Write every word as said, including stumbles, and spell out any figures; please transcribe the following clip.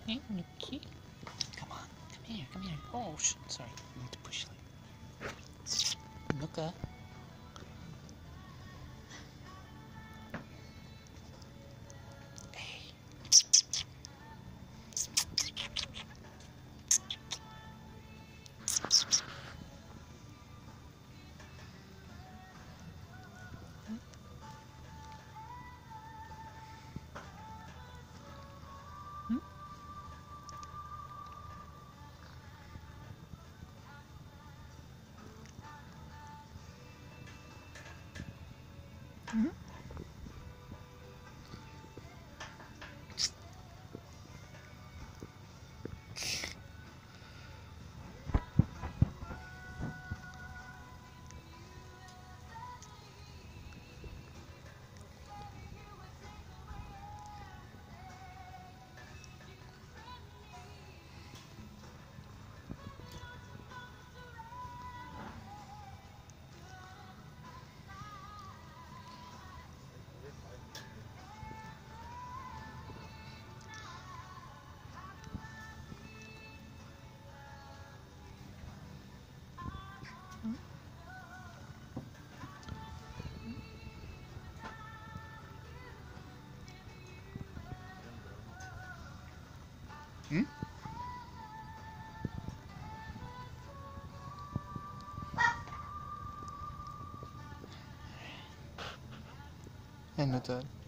Hey, Nookie. Come on. Come here. Come here. Oh, sh sorry. I need to push you. Nooka. Hey. Hmm? Hmm? Hmm? And not that.